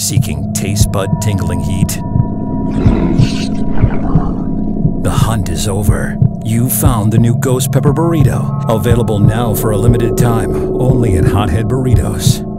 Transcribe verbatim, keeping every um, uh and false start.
seeking taste bud tingling heat? The hunt is over. You found the new Ghost Pepper Burrito, available now for a limited time, only at Hothead Burritos.